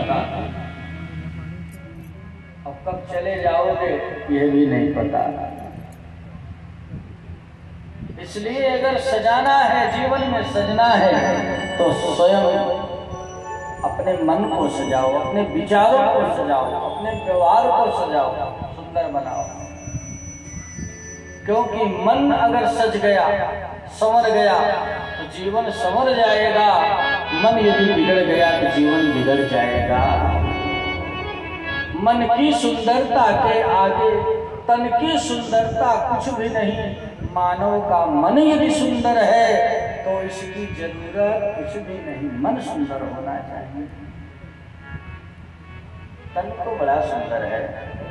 पता, अब कब चले जाओगे ये भी नहीं पता। इसलिए अगर सजाना है, जीवन में सजना है, तो स्वयं अपने मन को सजाओ, अपने विचारों को सजाओ, अपने व्यवहार को सजाओ, सुंदर बनाओ। क्योंकि मन अगर सज गया, संवर गया तो जीवन संवर जाएगा। मन यदि बिगड़ गया तो जीवन बिगड़ जाएगा। मन की सुंदरता के आगे तन की सुंदरता कुछ भी नहीं। मानव का मन यदि सुंदर है तो इसकी जरूरत कुछ भी नहीं। मन सुंदर होना चाहिए। तन तो बड़ा सुंदर है,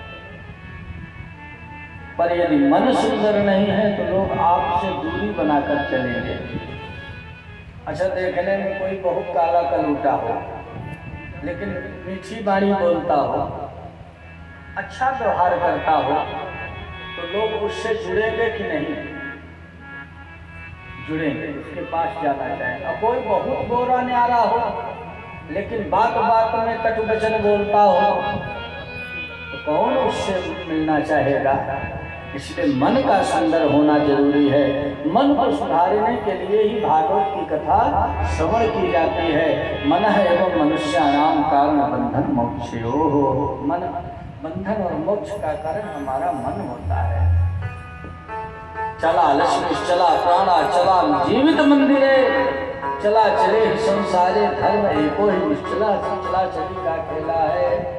पर यदि मन सुंदर नहीं है तो लोग आपसे दूरी बनाकर चलेंगे। अच्छा, देखने में कोई बहुत काला कलूटा हो, लेकिन मीठी बाणी बोलता हो, अच्छा व्यवहार करता हो, तो लोग उससे जुड़ेंगे कि नहीं? जुड़ेंगे, उसके पास जाना चाहिए। अब कोई बहुत गोरा न्यारा हो, लेकिन बात बात में कटु वचन बोलता हो, तो कौन उससे मिलना चाहेगा? इसलिए मन का सुंदर होना जरूरी है। मन को सुधारने के लिए ही भागवत की कथा श्रवण की जाती है। मन है एवं मनुष्याणाम कारण बंधन मोक्षयोः। मन बंधन और मोक्ष का कारण हमारा मन होता है। चला लक्ष्मी चला प्राणा चला जीवित मंदिरे, चला चले संसारे धर्म एको ही निश्चला। चला चली का खेला है,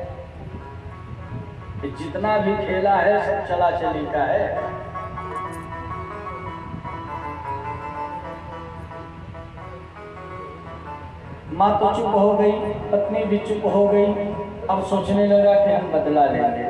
जितना भी खेला है सब चला चली का है। माँ तो चुप हो गई, पत्नी भी चुप हो गई। अब सोचने लगा कि हम बदला लेंगे।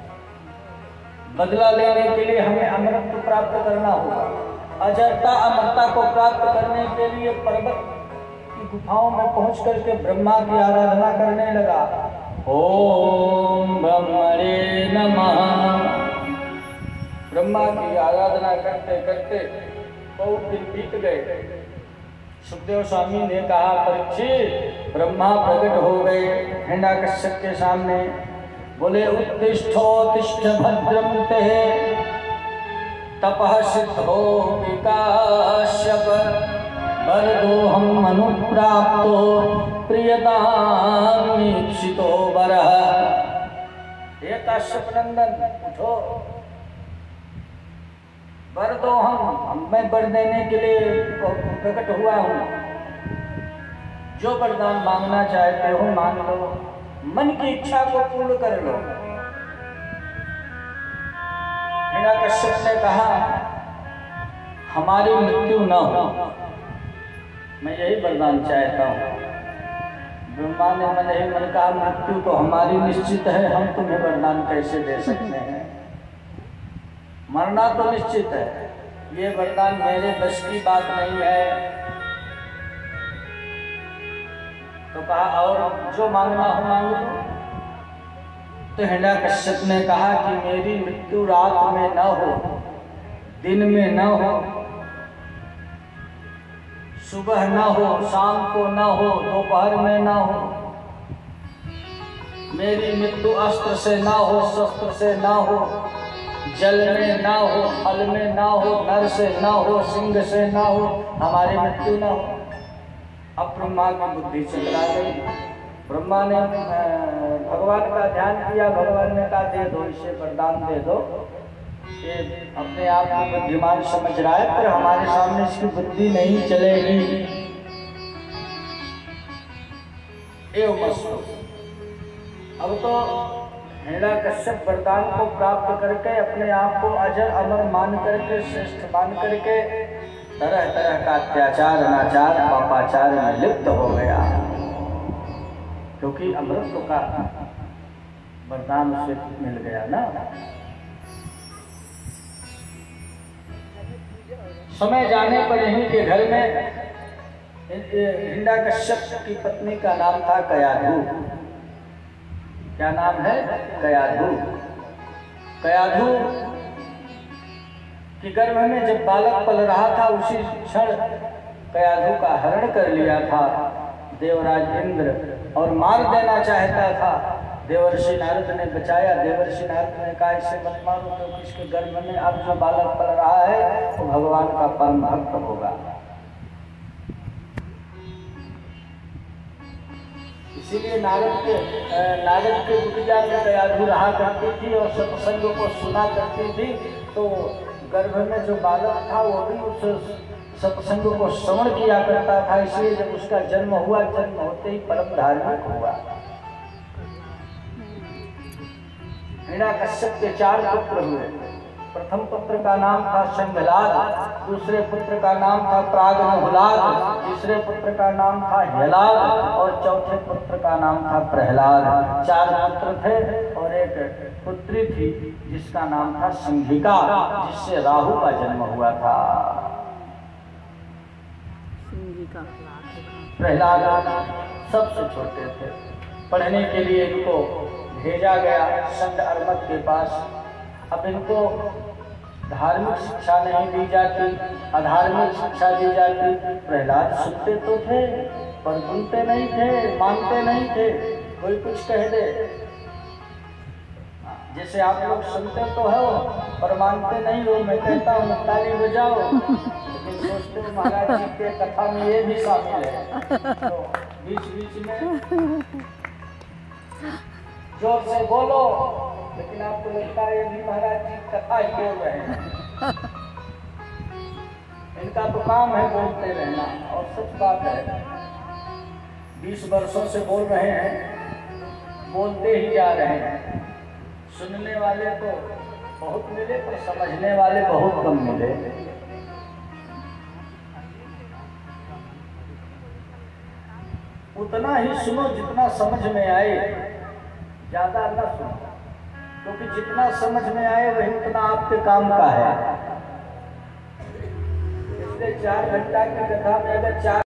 बदला लेने के लिए हमें अमृत प्राप्त करना होगा। अजरता अमरता को प्राप्त करने के लिए पर्वत की गुफाओं में पहुंच करके ब्रह्मा की आराधना करने लगा। ओम ब्रह्मणे नमः। ब्रह्मा की आराधना करते करते बहुत दिन बीत गए। सुखदेव स्वामी ने कहा, परीक्षित, ब्रह्मा प्रकट हो गए हिरण्यकश्यप के सामने। बोले, उत्तिष्ठोत्तिष्ठ भद्रं ते तपः सिद्धो विकाश्यप वरदोऽहम् अनुप्राप्तो प्रियतां मीप्सितो वरः। हे काश्यप नंदन, उठो, वर दो। मैं वर देने के लिए प्रकट हुआ हूँ। जो वरदान मांगना चाहते हो मांग लो, मन की इच्छा को पूर्ण कर लो। हिरण्यकश्यप ने कहा, हमारी मृत्यु न हो, मैं यही वरदान चाहता हूँ। ब्रह्मा ने मन ही मन कहा, मृत्यु तो हमारी निश्चित है, हम तुम्हें वरदान कैसे दे सकते हैं? मरना तो निश्चित है, ये वरदान मेरे बस की बात नहीं है। तो कहा, और जो मांगना हो मांग लो। तो हिरण्यकश्यप ने कहा कि मेरी मृत्यु रात में न हो, दिन में न हो, सुबह न हो, शाम को न हो, दोपहर में न हो। मेरी मृत्यु अस्त्र से ना हो, शस्त्र से ना हो, जल में ना हो, फल में ना हो, नर से ना हो, सिंह से ना हो, हमारी मृत्यु ना हो। अब ब्रह्मा की बुद्धि चकरा गई। ब्रह्मा ने भगवान का ध्यान किया। भगवान ने कहा, दे दो, इसे वरदान दे दो। ये अपने आप को बुद्धिमान समझ रहा है, पर हमारे सामने इसकी बुद्धि नहीं चलेगी। अब तो हिरण्यकश्यप वरदान को प्राप्त करके अपने आप को अजर अमर मान करके, श्रेष्ठ मान करके तरह तरह का अत्याचार, अनाचार, पापाचार में लिप्त हो गया, क्योंकि अमृत का वरदान उसे मिल गया ना। समय जाने पर यहीं के घर में हिरण्यकश्यप की पत्नी का नाम था कयाधु। क्या नाम है? कयाधु। कयाधु के गर्भ में जब बालक पल रहा था, उसी क्षण कयाधु का हरण कर लिया था देवराज इंद्र। और मार देना चाहता था। देवर्षि नारद ने बचाया। देवर्षि नारद ने कहा इसे मत मारो, क्योंकि इसके गर्भ में अब जो बालक पल रहा है वो भगवान का परम भक्त होगा। इसीलिए नारद के कुटिया में दयालु रहा करती थी और सत्संग को सुना करती थी। तो गर्भ में जो बालक था वो भी उस सत्संग को श्रवण किया करता था। इसलिए जब उसका जन्म हुआ, जन्म होते ही परम धार्मिक हुआ। हिरण्यकश्यप के 4 पुत्र हुए। प्रथम पुत्र का नाम था शंभलाद, दूसरे पुत्र का नाम था प्रागमहुलाद, तीसरे पुत्र का नाम था ह्यलाद और चौथे पुत्र का नाम था प्रहलाद। 4 पुत्र थे और एक पुत्री थी जिसका नाम था सिंहिका, जिससे राहु का जन्म हुआ था। प्रहलाद सबसे छोटे थे। पढ़ने के लिए इनको भेजा गया संत अर्मक के पास। अब इनको धार्मिक शिक्षा नहीं दी जाती, अधार्मिक शिक्षा दी जाती। प्रहलाद सुनते तो थे पर सुनते नहीं थे, मानते नहीं थे। कोई कुछ कह दे, जैसे आप लोग सुनते तो हो पर मानते नहीं हो। मैं कहता हूँ ताली बजाओ, लेकिन सोचते हो महाराज जी के कथा में ये भी शामिल है। तो बीच बीच में जोर से बोलो, लेकिन आपको लगता है ये भी महाराज जी कथा ही बोल रहे हैं। इनका तो काम है बोलते रहना। और सच बात है, 20 वर्षों से बोल रहे हैं, बोलते ही जा रहे हैं। सुनने वाले तो बहुत मिले पर समझने वाले बहुत कम मिले। उतना ही सुनो जितना समझ में आए, ज्यादा न सुनो, क्योंकि जितना समझ में आए वही उतना आपके काम का है। इसलिए 4 घंटा की कथा में अगर 4